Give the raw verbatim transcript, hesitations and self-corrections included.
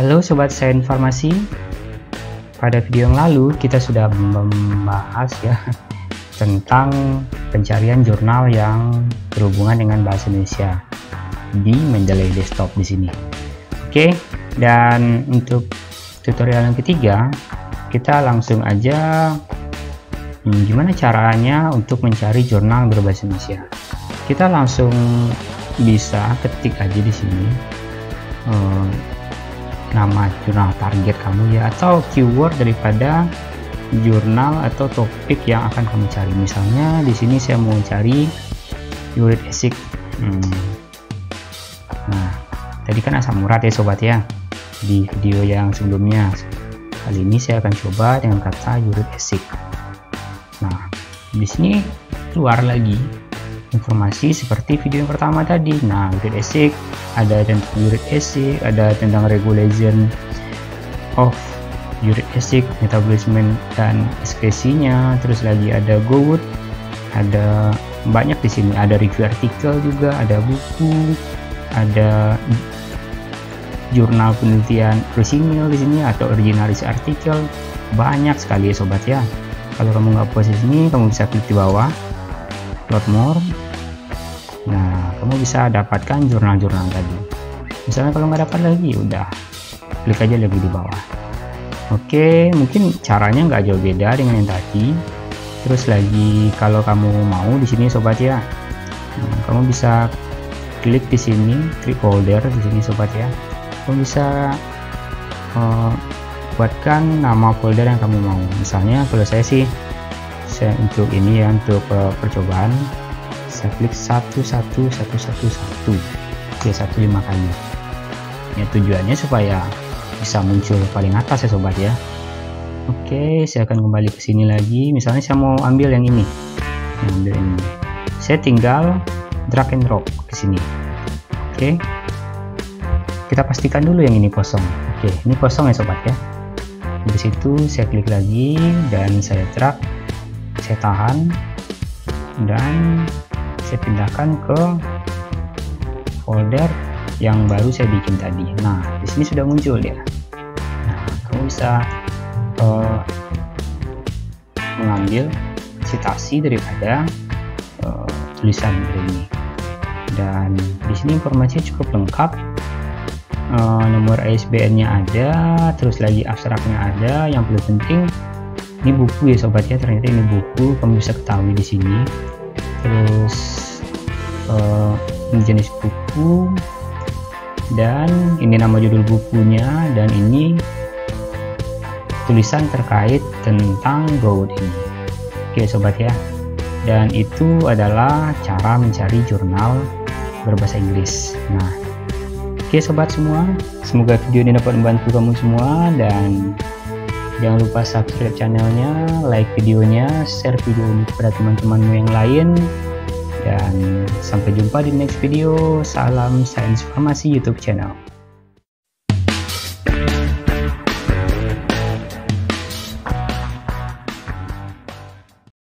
Halo Sobat Sains Farmasi, pada video yang lalu kita sudah membahas ya tentang pencarian jurnal yang berhubungan dengan bahasa Indonesia di Mendeley Desktop di sini. Oke, dan untuk tutorial yang ketiga kita langsung aja hmm, gimana caranya untuk mencari jurnal berbahasa Indonesia. Kita langsung bisa ketik aja di sini hmm, nama jurnal target kamu ya, atau keyword daripada jurnal atau topik yang akan kamu cari. Misalnya di sini saya mau cari uric acid. Hmm. Nah, tadi kan asam urat ya sobat ya di video yang sebelumnya. Kali ini saya akan coba dengan kata uric acid. Nah, di sini keluar lagi informasi seperti video yang pertama tadi. Nah, uric acid, ada tentang uric acid, ada tentang regulation of uric acid, metabolisme dan ekskresinya, terus lagi ada GoWood, ada banyak di sini, ada review artikel juga, ada buku, ada jurnal penelitian orisinil di sini atau originalis artikel, banyak sekali ya sobat ya. Kalau kamu nggak puas di sini, kamu bisa klik di bawah upload more. Nah, kamu bisa dapatkan jurnal-jurnal tadi. Misalnya kalau nggak dapat lagi, udah klik aja lagi di bawah. Oke, mungkin caranya nggak jauh beda dengan yang tadi. Terus lagi kalau kamu mau di sini sobat ya, nah, kamu bisa klik di sini, klik folder di sini sobat ya. Kamu bisa uh, buatkan nama folder yang kamu mau. Misalnya kalau saya sih, saya untuk ini ya, untuk uh, percobaan saya klik satu satu satu satu satu oke, satu lima kali ya, tujuannya supaya bisa muncul paling atas ya sobat ya. Oke, saya akan kembali ke sini lagi. Misalnya saya mau ambil yang ini, ambil ini, saya tinggal drag and drop ke sini. Oke, kita pastikan dulu yang ini kosong. Oke, ini kosong ya sobat ya. Di situ saya klik lagi dan saya drag, saya tahan dan saya pindahkan ke folder yang baru saya bikin tadi. Nah, di sini sudah muncul ya. Nah, kamu bisa uh, mengambil citasi daripada uh, tulisan ini. Dan di sini informasinya cukup lengkap. Uh, nomor I S B N-nya ada, terus lagi abstraknya ada. Yang paling penting ini buku ya sobat ya, ternyata ini buku, kamu bisa ketahui di sini. Terus uh, ini jenis buku, dan ini nama judul bukunya, dan ini tulisan terkait tentang GoWood ini. Oke sobat ya, dan itu adalah cara mencari jurnal berbahasa Inggris. Nah, oke sobat semua, semoga video ini dapat membantu kamu semua, dan jangan lupa subscribe channelnya, like videonya, share video ini kepada teman-temanmu yang lain, dan sampai jumpa di next video. Salam Sains Farmasi YouTube channel.